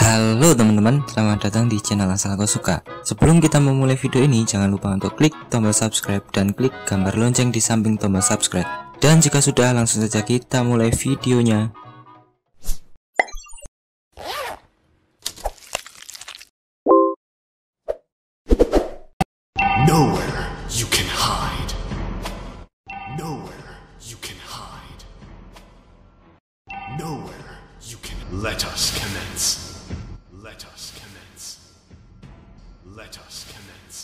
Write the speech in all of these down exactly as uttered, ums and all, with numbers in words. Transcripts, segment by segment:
Halo teman-teman, selamat datang di channel Asal Aku Suka. Sebelum kita memulai video ini, jangan lupa untuk klik tombol subscribe dan klik gambar lonceng di samping tombol subscribe. Dan jika sudah, langsung saja kita mulai videonya. Nowhere you can hide. Nowhere you can hide. Nowhere you can. Let us commence. Let us commence. Let us commence.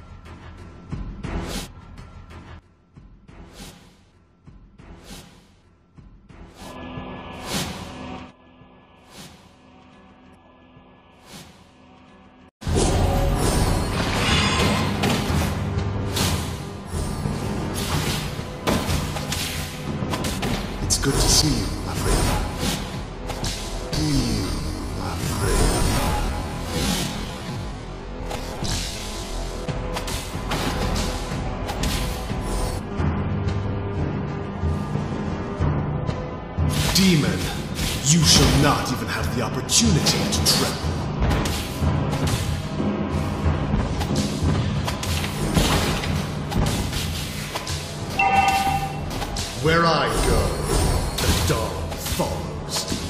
It's good to see you, my friend. See you, my friend. Demon, you shall not even have the opportunity to tremble. Where I go, the dog follows.